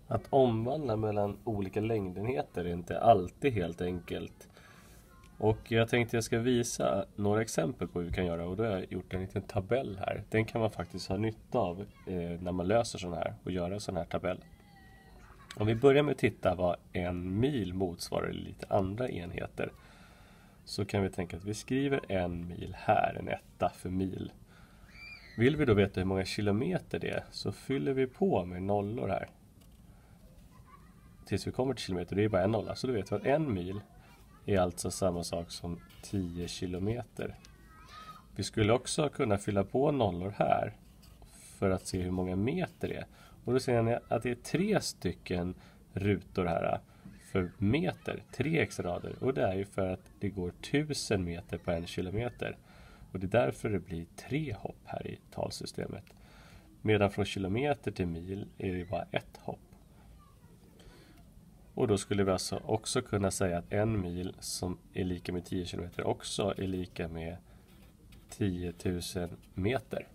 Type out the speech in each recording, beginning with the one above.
Att omvandla mellan olika längdenheter är inte alltid helt enkelt. Och jag tänkte jag ska visa några exempel på hur vi kan göra, och då har jag gjort en liten tabell här. Den kan man faktiskt ha nytta av när man löser sån här och gör en sån här tabell. Om vi börjar med att titta vad en mil motsvarar i lite andra enheter, så kan vi tänka att vi skriver en mil här, en etta för mil. Vill vi då veta hur många kilometer det är, så fyller vi på med nollor här. Tills vi kommer till kilometer, det är bara en nolla. Så då vet vi att en mil är alltså samma sak som 10 kilometer. Vi skulle också kunna fylla på nollor här för att se hur många meter det är. Och då ser ni att det är 3 stycken rutor här för meter, 3 extra rader. Och det är ju för att det går 1000 meter på en kilometer. Och det är därför det blir 3 hopp här i talsystemet. Medan från kilometer till mil är det bara ett hopp. Och då skulle vi alltså också kunna säga att en mil som är lika med 10 kilometer också är lika med 10 000 meter.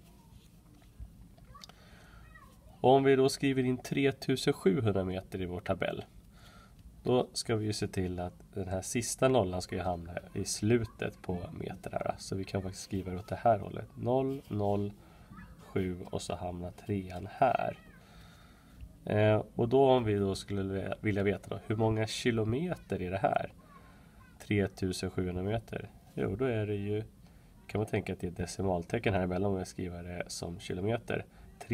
Och om vi då skriver in 3700 meter i vår tabell, då ska vi ju se till att den här sista nollan ska ju hamna i slutet på meter här. Så vi kan faktiskt skriva åt det här hållet. 0, 0, 7 och så hamnar 3an här. Och då om vi då skulle vilja veta då, hur många kilometer är det här? 3700 meter. Jo, då är det ju, kan man tänka att det är decimaltecken här emellan om jag skriver det som kilometer.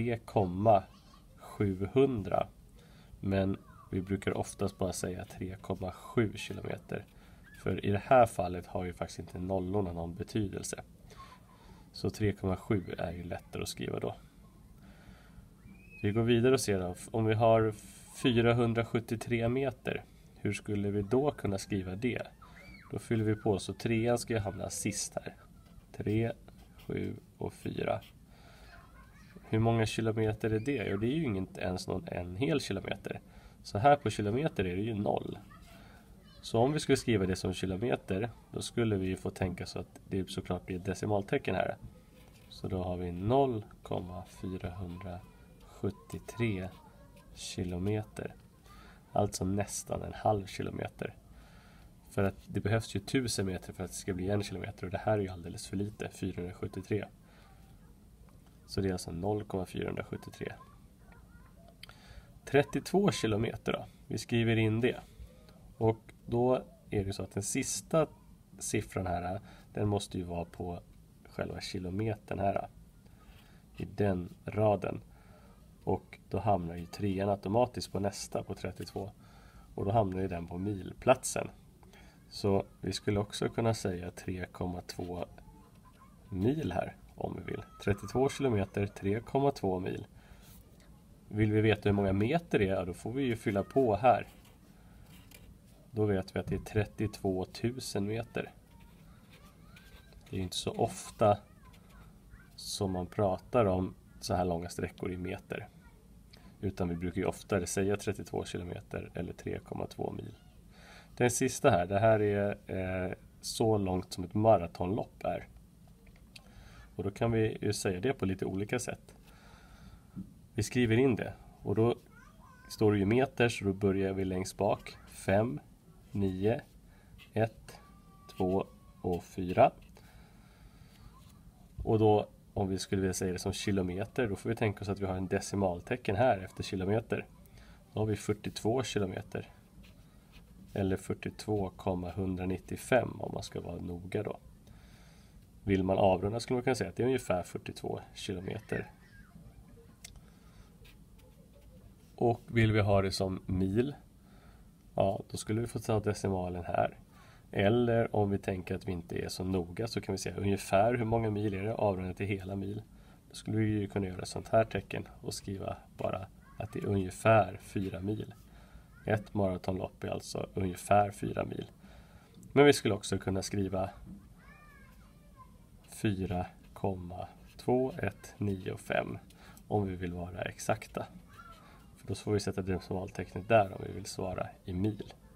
3,700. Men vi brukar oftast bara säga 3,7 kilometer. För i det här fallet har ju faktiskt inte nollorna någon betydelse. Så 3,7 är ju lättare att skriva då. Vi går vidare och ser då, om vi har 473 meter, hur skulle vi då kunna skriva det? Då fyller vi på, så 3an ska ju hamna sist här. 3, 7 och 4. Hur många kilometer är det? Jo, det är ju inte ens en hel kilometer. Så här på kilometer är det ju 0. Så om vi skulle skriva det som kilometer, då skulle vi få tänka så att det såklart blir decimaltecken här. Så då har vi 0,473 kilometer. Alltså nästan en halv kilometer. För att det behövs ju 1000 meter för att det ska bli en kilometer. Och det här är ju alldeles för lite, 473. Så det är alltså 0,473. 32 kilometer då. Vi skriver in det. Och då är det så att den sista siffran här, den måste ju vara på själva kilometern här. I den raden. Och då hamnar ju 3an automatiskt på nästa, på 32. Och då hamnar ju den på milplatsen. Så vi skulle också kunna säga 3,2 mil här om vi vill. 32 kilometer, 3,2 mil. Vill vi veta hur många meter det är, då får vi ju fylla på här. Då vet vi att det är 32 000 meter. Det är ju inte så ofta som man pratar om så här långa sträckor i meter. Utan vi brukar ju oftare säga 32 kilometer eller 3,2 mil. Den sista här, det här är så långt som ett maratonlopp är. Och då kan vi ju säga det på lite olika sätt. Vi skriver in det och då står det ju meter, så då börjar vi längst bak. 5, 9, 1, 2 och 4. Och då om vi skulle vilja säga det som kilometer, då får vi tänka oss att vi har en decimaltecken här efter kilometer. Då har vi 42 kilometer. Eller 42,195 om man ska vara noga då. Vill man avrunda skulle man kunna säga att det är ungefär 42 kilometer. Och vill vi ha det som mil, ja, då skulle vi få ta decimalen här. Eller om vi tänker att vi inte är så noga, så kan vi säga ungefär hur många mil är det, avrundat till hela mil. Då skulle vi ju kunna göra ett sånt här tecken och skriva bara att det är ungefär 4 mil. Ett maratonlopp är alltså ungefär 4 mil. Men vi skulle också kunna skriva 4,2195 om vi vill vara exakta. För då får vi sätta decimaltecknet där om vi vill svara i mil.